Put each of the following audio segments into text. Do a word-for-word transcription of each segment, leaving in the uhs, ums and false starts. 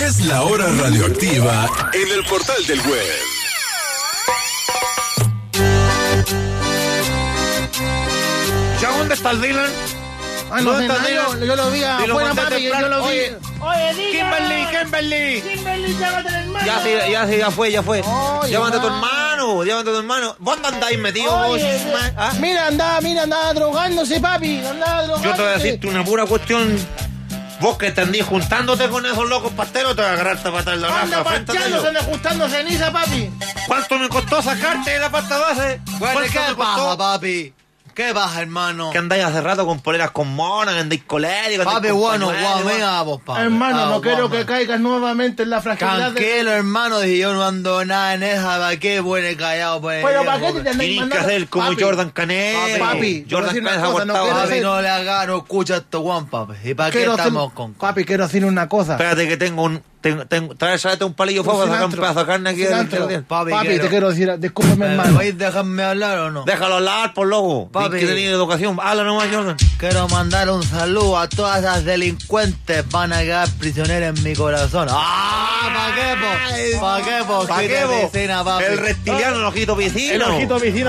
Es la hora radioactiva en el portal del web. ¿Ya dónde está el Dylan? Ah, no sé, yo, yo lo vi afuera, papi, yo, yo lo vi. Oye, Oye, Dylan. Kimberly, Kimberly. Kimberly, llámate al hermano. Ya, sí, ya, sí, ya fue, ya fue. Oye, Llámate a tu man. hermano, llámate a tu hermano. ¿Vos dónde andáis metido, vos? Oye, ¿Ah? Mira, andaba, mira, andaba drogándose, papi, andaba drogándose. Yo te voy a decirte una pura cuestión. Vos que te andís juntándote con esos locos pasteros, te vas a agarrarte a patar la Anda raja frente a parchándose, ellos. anda ajustando ceniza, papi. ¿Cuánto me costó sacarte de la pasta base? Bueno, ¿Cuánto ¿qué me pasa, costó? papi? ¿Qué pasa, hermano? Que andáis hace rato con poleras con monas, que andáis coléricos. Papi, andáis con bueno, pañuelos, guamea vos, papi. Hermano, Ah, no quiero guama. que caigas nuevamente en la fragilidad de... Tranquilo, hermano, si yo no ando nada en esa, ¿para qué bueno callado? Pues, Pero viejo, ¿para qué te pues. andáis Tienes que mandando? hacer como Papi, Jordan Canet. Papi, te voy a Jordan decir una Canet se ha cosa, no aguantado. quiero Papi, hacer- no le haga, no escucha esto, Juan, papi. ¿Y para qué quiero hacer- estamos con...? Papi, quiero decir una cosa. Espérate que tengo un... Tengo, tengo, trae, tráete un palillo Un fuego para sacar un cilantro. pedazo de carne aquí del Cilantro. jardín. Papi, Papi, quiero- te quiero decir, discúlpeme, ¿Me hermano. vais a dejarme hablar o no? Déjalo hablar, por loco. Papi. Papi. Que tenía educación. Habla nomás, Jordan. Quiero mandar un saludo a todas las delincuentes. Van a quedar prisioneras en mi corazón. ¡Ah! ¿Para qué, po? ¿Para qué, po? ¿Para qué, vos? Piscina, papi. El reptiliano, el ojito piscino. El ojito vecino.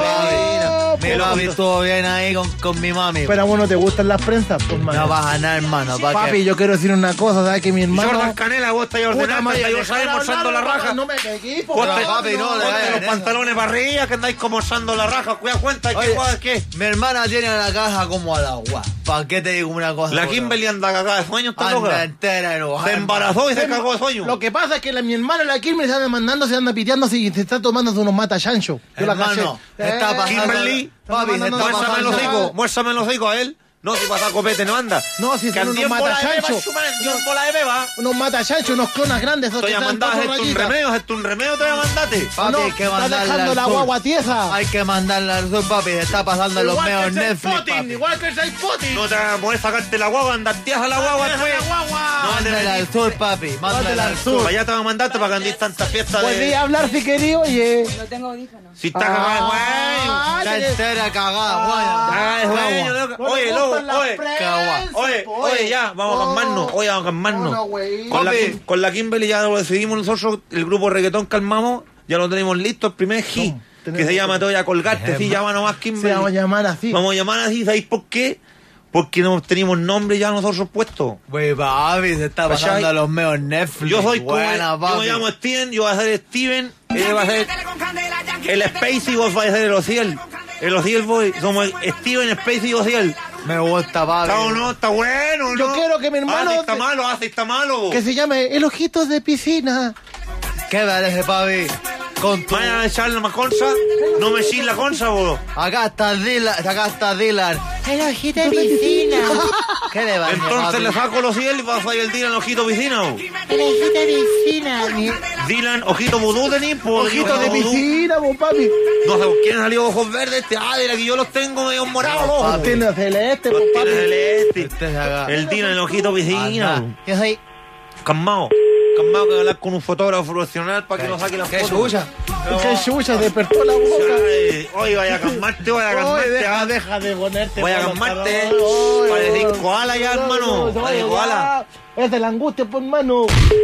Ah, te- Mi Oh, papi pero- estuvo bien ahí con, con mi mami. Pero bueno, ¿te gustan las prensas? Pues, No hermano. vas a nada, hermano. ¿Para Papi, qué? yo quiero decir una cosa, ¿sabes? Que mi hermano... Jordan Canela, vos estáis Puta ordenando, madre, estáis déjame almorzando la hablar, raja. No me pegué, po, Ponte, Pero, papi, no, le ponte hagan los eso. pantalones para arriba, que andáis como osando la raja. Cuida cuenta, ¿qué Oye, guay, qué? Mi hermana tiene la caja como al agua. ¿Para qué te digo una cosa? La bro? Kimberly anda cagada de sueño, está Anda loca. entera enojada. Se embarazó y se cagó de sueño. Lo que pasa es que la, mi hermano, la Kimberly, se anda mandando, se anda piteando y se está tomando unos mata chancho. Yo la Hermano, caché. está Eh, pasando... Kimberly, Papi, se no, está no, Muérzame el no, pasando... hocico, muérzame el hocico a él. No, si pasa copete no anda. No, si que son andí unos en bola de beba, matachanchos. su madre, andí en bola de beba. Unos mata chancho, unos clonas grandes. esos Estoy que a están mandar, todos es un rayitas. remedio, es un remedio, te voy a mandarte. Papi, No, hay que está mandarla dejando al la sur. guagua tiesa. Hay que mandarla al sur, papi. Se está pasando los Igual meos que el Netflix, Putin, papi. igual que el seis Putin. No te vas a poder sacarte la guagua, andar tieja la guagua, Deja pues. la guagua. No, Mándala al sur, papi. Mándala al sur. Allá te voy a mandarte para que andes tantas fiestas Podría de... hablar si quería, oye. No tengo audífonos. Si estás cagada, güey. Ah, Está tenés- entera cagada, guay. Ah, es Guagua. güey, loco. No le Oye, loco, gustan las oye. prensas, Oye, po, oye, ya, vamos a calmarnos. Oye, vamos a calmarnos. No, güey. Con la, Papi. Kim- con la Kimberly ya lo decidimos nosotros, el grupo Reggaetón Calmamos, ya lo tenemos listo, el primer hit, ¿Cómo? que Tenemos se llama Te voy a colgarte, sí, llama nomás Se Kimberly. vamos a llamar así. Vamos a llamar así, ¿sabéis por qué? Porque no tenemos nombre ya nosotros puestos. Güey, papi, se está Pues ya pasando hay- los meos Netflix. Yo soy como, Buena, yo papi. me llamo Steven, yo voy a ser Steven, él va a ser el Spacey, vos vais a ser el Ociel. El Ociel voy, somos Steven, Spacey y Ociel. Me gusta, papi. ¿Está o no? ¿Está bueno? Yo ¿no? quiero que mi hermano- Ah, si está malo, ah, si está malo. Que se llame El Ojitos de Piscina. ¿Qué parece, papi? Con tu... Vayan a echarle más concha, no me eches la concha, vos. Acá está Dylan, acá está Dylan. El ojito de piscina. ¿Qué le va a Entonces le saco los cielos y vas a ir el Dylan ojito piscina. ¿O? El Ojito de Piscina. Dylan ojito vudú de nipo. Ojito de vudú. Piscina, vos, papi. No sé, ¿quién salió ojos verdes? Este, ah, de la que yo los tengo medio morados los ojos. Tiene celeste, Los vos, tiene papi. celeste. Este se haga- El Dylan el ojito piscina. Anda. Yo soy... Calmao. Calmao que hablar con un fotógrafo profesional para que nos saque las ¿Qué fotos. chucha? Qué chucha, despertó la boca. Ay, Oye, vaya a calmarte, vaya a Oye, calmarte. deja, ah. deja de ponerte. Vaya a malo, calmarte. cabrón. Oye, Parecís oye, koala ya, oye, hermano. oye, Parecís oye, koala. ya. Es de la angustia, por mano.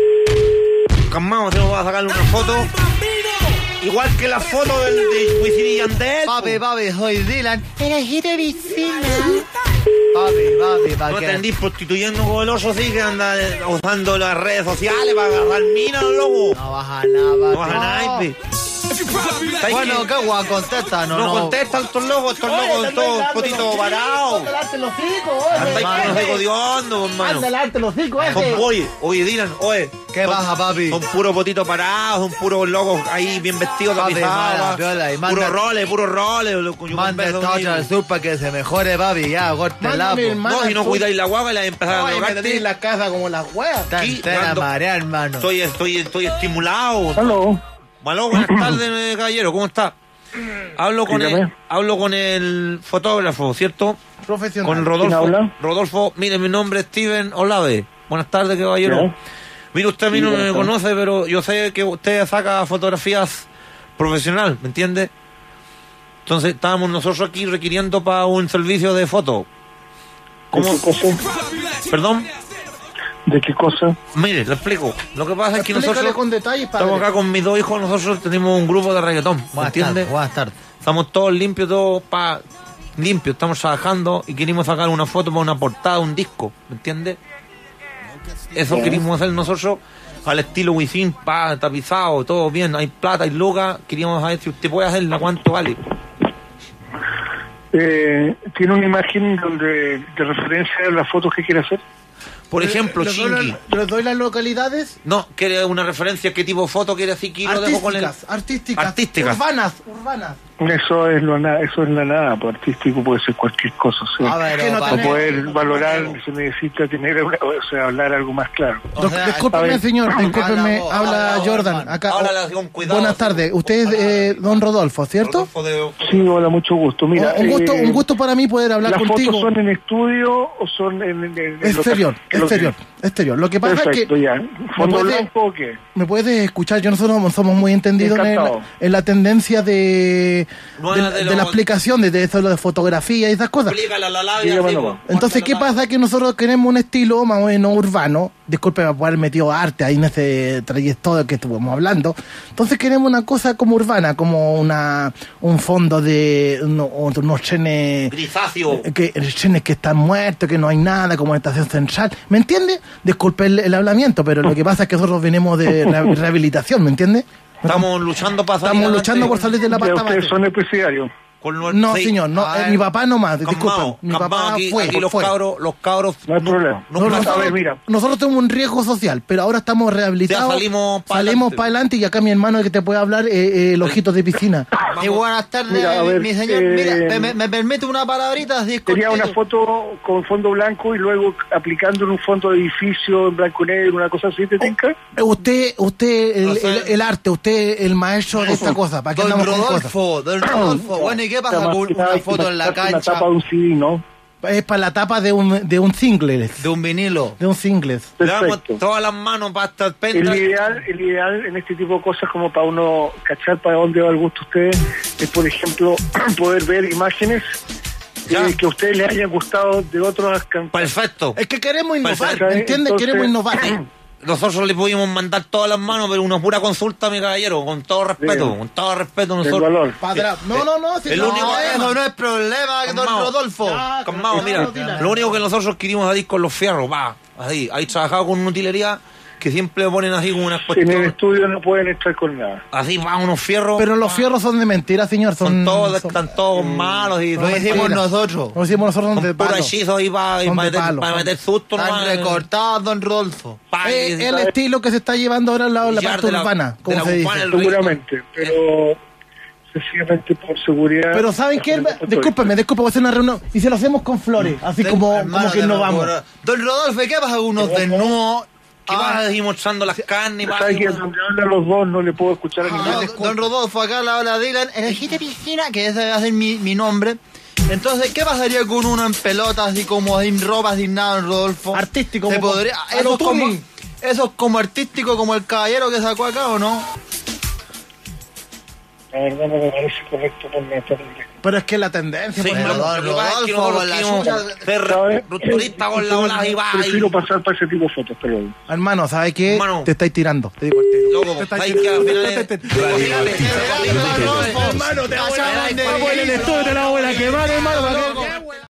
Calmao, tengo que sacarle una foto. Igual que la foto del de Wisin y Yandel. Papi, papi, soy Dylan. El ojito de piscina. Papi, papi, ¿para No qué? te andís prostituyendo con el oso, sí, que anda eh, usando las redes sociales para agarrar minas, loco. No baja nada, papi. No baja naipe. ¿Sabes Bueno, qué? qué guay, contesta, no, No, no. contestan estos locos, estos locos, todos potitos parados. Ande los hijos, oye. Andáis con los Ande. hijos de hondo, hermano. Ande, arte los hijos, Son, ese. oye, oye, Dylan, oye. ¿Qué son- baja, papi? Son puros potitos parados, son puros locos ahí bien vestidos, Papi, tapizados. mala, piola, y manda- Puros roles, puros roles. loco, yo Manda un beso esta otra al conmigo. sur para que se mejore, papi. Ya, corte el Mándame, lapo. hermano. No, si no Sur. cuidáis la guagua, la empezar a Oye, me tenéis drogarte. la casa como las huevas. Está aquí, entera dando- marea, hermano. Estoy, estoy, estoy estimulado. Aló. Malo, buenas tardes, eh, caballero, ¿cómo está? Hablo con Dígame. el, hablo con el fotógrafo, ¿cierto? Profesional. Con ¿Quién Rodolfo. habla? Rodolfo, mire, mi nombre es Steven Olave. Buenas tardes, caballero. Ya. Mire, usted a mí Sí, no me buenas tardes. conoce, pero yo sé que usted saca fotografías profesional, ¿me entiende? Entonces, estábamos nosotros aquí requiriendo para un servicio de foto. ¿Cómo? ¿Qué cosa? ¿Perdón? ¿De qué cosa? Mire, le explico. Lo que pasa es que Explícale nosotros con detalles, padre. estamos acá con mis dos hijos, nosotros tenemos un grupo de reggaetón, ¿me Buenas entiendes? tardes, buenas tardes. Estamos todos limpios, todos pa limpios, estamos trabajando y queremos sacar una foto para una portada, un disco, ¿me entiendes? Eso queríamos hacer nosotros al estilo Wisin, pa, tapizado, todo bien, hay plata, hay lucas, queríamos saber si usted puede hacerla, cuánto vale. Eh, ¿Tiene una imagen donde de referencia a las fotos que quiere hacer? Por ejemplo, ¿Les doy, Chingy. la- ¿Les doy las localidades? No, ¿quiere una referencia? ¿Qué tipo de foto quiere así? Que lo dejo con el... Artísticas, artísticas, Artísticas. urbanas, urbanas. Eso es lo na- eso es la nada, pues artístico puede ser cualquier cosa. O sea, A ver, que no pa- para tenemos- poder valorar se necesita tener una, o sea, hablar algo más claro. O Doc- sea, discúlpeme, a ver. señor, discúlpeme, Habla vos, habla habla vos, Jordan. hermano. Acá, Háblale con cuidado. buenas tardes, usted es eh, don Rodolfo, ¿cierto? Rodolfo de- Sí, hola, mucho gusto. Mira, un, gusto, eh, un gusto para mí poder hablar ¿las contigo. fotos son en estudio o son en, en, en Exterior, local? ¿Qué es lo que- exterior, exterior. Lo que pasa Perfecto, es que ya. ¿Fondo puede- blanco o qué? me puedes escuchar, yo nosotros somos muy entendidos en, Encantado. en la tendencia de, Nueva de, de de lo- la explicación, de, de eso de fotografía y esas cosas. Explícale a la labia, Dígame sí, nomás. po. Entonces, ¿qué Cuéntale la pasa? Que nosotros queremos un estilo más o menos urbano. Disculpe por haber metido arte ahí en ese trayectoria que estuvimos hablando. Entonces queremos una cosa como urbana, como una un fondo de uno- unos trenes Grisáceo. que, trenes que están muertos, que no hay nada, como en estación central. ¿Me entiende? Disculpe el, el hablamiento, pero lo que pasa es que nosotros venimos de re- rehabilitación, ¿me entiende? Estamos luchando para salir Estamos adelante luchando por salir de la Ya, pasta ustedes base. son empresarios. con nuestro- No, sí. señor, no, A eh, ver. mi papá no más, disculpa. Calmao, Mi calmao, papá aquí, fue, aquí los fue. cabros, los cabros No hay problema. no- No, no- nosotros, a ver, mira. nosotros tenemos un riesgo social, pero ahora estamos rehabilitados. Ya salimos pa' salimos adelante. para adelante y acá mi hermano que te puede hablar, eh, eh, el ojito de piscina. Y buenas tardes, Mira, a ver, mi señor. eh, Mira, me, me permite una palabrita. Así Sería una cortito. foto con fondo blanco y luego aplicando en un fondo de edificio en blanco y negro, una cosa así, ¿te tinca? Eh, Usted, usted, el, No sé. el- el arte, usted, el maestro de esta cosa. ¿Para qué Don andamos con cosas? Rodolfo, don Rodolfo. Bueno, ¿y qué pasa Está más con que nada una hay que foto en la marcarse Una cancha tapa de un C D, ¿no? Es para la tapa de un, de un single. de un vinilo? De un single. le damos Perfecto. todas las manos para estar El pendrive. ideal, el ideal en este tipo de cosas, como para uno cachar para dónde va el gusto a ustedes, es, por ejemplo, poder ver imágenes Ya. eh, que a ustedes les hayan gustado de otros cantantes. Perfecto. Es que queremos innovar, Perfecto. ¿me entiendes? Entonces- Queremos innovar. Nosotros le pudimos mandar todas las manos, pero una pura consulta, mi caballero, con todo respeto, Bien. con todo respeto El nosotros. valor. Pa' atrás. No, no, no. si El no, único- no, Eso no es problema, don Calmao. Rodolfo. Ya. Calmao, mira, Tira. lo único que nosotros querimos ahí con los fierros, va, así, ahí trabajado con una utilería que siempre le ponen así como unas En el cuestiones, estudio no pueden estar con nada. así va unos fierros. Pero los va, fierros son de mentira, señor. Son, son todos, son- están todos malos y Lo son hicimos mentira. nosotros. Lo hicimos nosotros, son de puro palo. hechizo ahí para, Son de meter, palo, para son- meter susto Están nomás. recortados, don Rodolfo. Pa, y- Eh, el estilo que se está llevando ahora al lado de la Ya, parte de la- urbana, de como la se dice. urbana, el- Seguramente, pero sencillamente por seguridad. Pero ¿saben qué? Discúlpeme, discúlpeme, voy a hacer una reunión. Y se lo hacemos con flores, así como, Hermano, como que de no locura. vamos. Don Rodolfo, ¿y qué pasa con unos desnudos? ¿Qué vas a ir mostrando las carnes? vas a ¿Sabes ir- que donde hablan los dos no le puedo escuchar a No, ninguno? don Rodolfo, acá la habla Dylan, Energita Piscina, que ese va a ser mi, mi nombre. Entonces, ¿qué pasaría con uno en pelotas, así como sin ropa, sin nada, don Rodolfo? Artístico, ¿Se como- podría, a eso, lo es como, Tuni. eso es como artístico, como el caballero que sacó acá, ¿o no? La verdad no me parece correcto por la tarde. Pero es que la tendencia, Sí, pues, pero hermano. lo que pasa es que Rodolfo, nosotros la queremos chucha- ser ¿Sabes? rupturistas con la ola y va y- Prefiero pasar para ese tipo de fotos, pero... Hermano, ¿sabes qué? Hermano. Te estáis tirando. Te digo el tiro. Loco, Te estáis ¿sabes que al tirando. final es- Te- te- te- Hermano, te hago en el estudio, te la voy a quemar, hermano. ¿para qué?